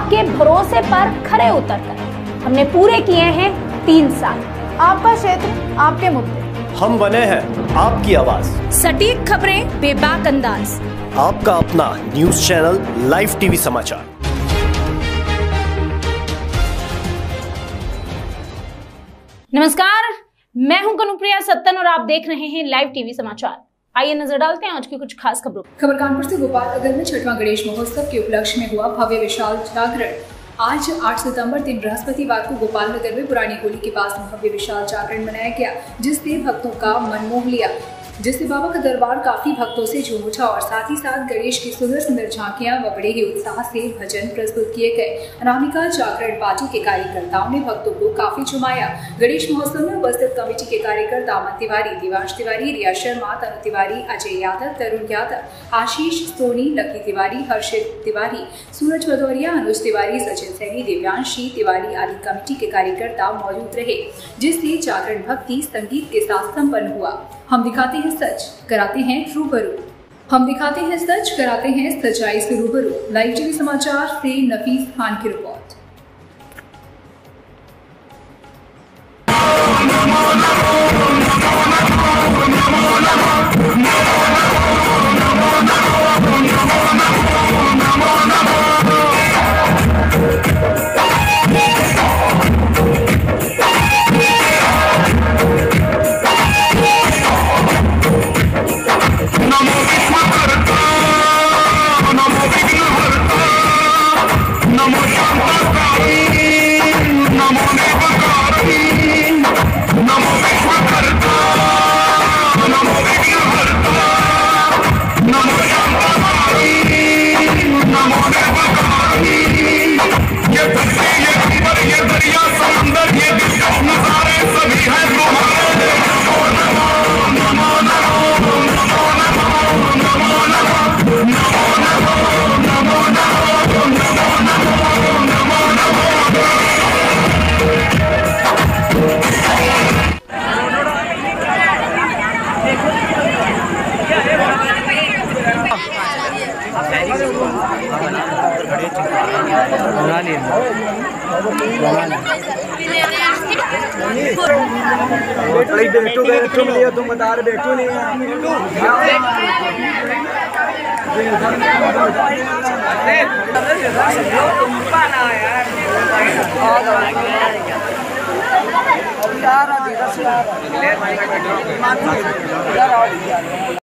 आपके भरोसे पर खरे उतरकर हमने पूरे किए हैं 3 साल। आपका क्षेत्र, आपके मुद्दे, हम बने हैं आपकी आवाज। सटीक खबरें, बेबाक अंदाज, आपका अपना न्यूज चैनल लाइव टीवी समाचार। नमस्कार, मैं हूं कनुप्रिया सत्तन और आप देख रहे हैं लाइव टीवी समाचार। आइए नजर डालते हैं आज की कुछ खास खबरों। खबर कानपुर से। गोपालनगर में 6वां गणेश महोत्सव के उपलक्ष्य में हुआ भव्य विशाल जागरण। आज 8 सितंबर दिन बृहस्पतिवार को गोपालनगर में पुरानी होली के पास में भव्य विशाल जागरण मनाया गया, जिसने भक्तों का मन मोह लिया, जिससे बाबा का दरबार काफी भक्तों से झूम उठा और साथ ही साथ गणेश की सुंदर सुंदर झांकियां व बड़े ही उत्साह से भजन प्रस्तुत किए गए। अनामिका जागरण पार्टी के कार्यकर्ताओं ने भक्तों को काफी झुमाया। गणेश महोत्सव में उपस्थित कमेटी के कार्यकर्ता अमन तिवारी, दिवांश तिवारी, रिया शर्मा, तनु तिवारी, अजय यादव, तरुण यादव, आशीष सोनी, लकी तिवारी, हर्षित तिवारी, सूरज भदौरिया, अनुज तिवारी, सचिन सैनी, दिव्यांशी तिवारी आदि कमेटी के कार्यकर्ता मौजूद रहे, जिससे जागरण भक्ति संगीत के साथ संपन्न हुआ। हम दिखाते हैं सच, कराते हैं रूबरू। हम दिखाते हैं सच, कराते हैं सच्चाई से रूबरू। लाइव टीवी समाचार से नफीस खान की रिपोर्ट। तुम लिया, तुम बता रहे बेटू नहीं है।